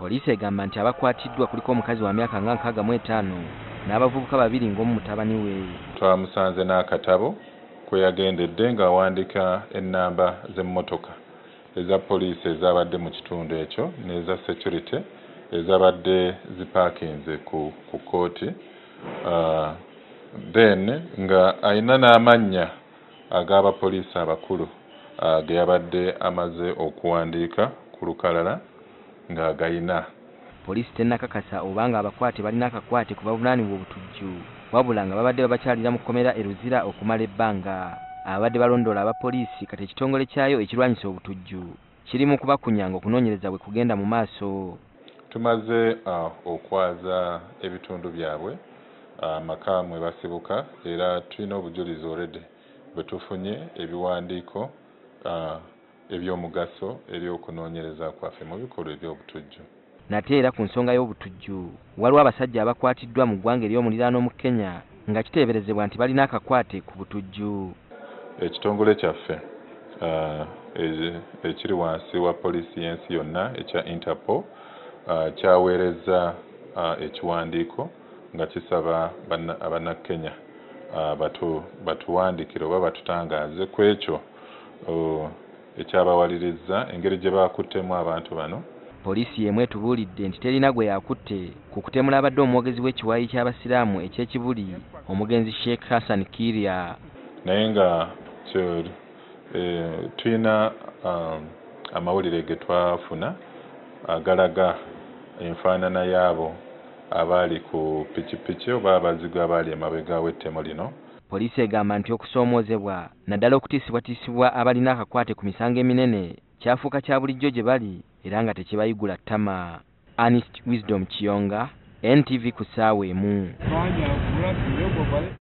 Poliisi egamba nti abakwatiddwa kuliko omukazi wa myaka nga 65 n'abavubuka babiri ng'omu mutabani we. Twamusanze n'akatabo kwe yagendedde ng'awandiika ennamba z'emmotoka eza poliisi ezabadde mu kitundu ekyo n'eza security ezabadde zipaakinze ku kkooti. Then nga ayina n'amannya ag'abapoliisi abakulu ge yabadde amaze okuwandiika ku lukalala ng'agayina. Poliisi tennakakasa obanga abakwate balina akakwate ku bavunaanibwa obutujju, wabula nga babadde babakyalira mu kkomera e Luzira okumala ebbanga. Abadde balondoola abapoliisi kati ekitongole kyayo ekirwanyisa obutujju kiri mu kubakunyanga okunoonyereza bwe kugenda mu maaso. Tumaze okwaza ebitundu byabwe amaka mwe basibuka era tulina obujulizi already bwe tufunye ebiwandiiko eby'omugaso eri okunoonyereza kwaffe mu bikolwa eby'obutujju. Nate era ku nsonga y'obutujju waliwo abasajja abakwatiddwa mu ggwanga ery'omuliraano mu Kenya nga kiteeberezebwa nti balina akakwate ku butujju. Ekitongole kyaffe ekiri wansi wa poliisi y'ensi yonna ekya Interpol kyaweereza ekiwandiiko nga kisaba abannakenya batuwandikire oba batutangaaze ku ekyo ekyabawaliriza engeri gye baakuttemu abantu bano. Poliisi y'emu etubuulidde nti terina gwe yakutte ku kutemula abadde omwogezi w'ekiwaayi ky'abasiraamu eky'ekibuli omugenzi Sheikh Hassan Kiria. Naye nga tulina amawulire ge twafuna agalaga enfaanana y'abo abaali ku pikipiki oba abazigu abaali emabega w'ettemo lino. Poliisi egamba nti okusoomoozebwa naddala okutiisibwatiisibwa abalina akakwate ku misango eminene kyafuuka kya bulijjo gye bali era nga tekibayigula ttama. Wisdom Kiyonga, NTV ku ssaawa emu.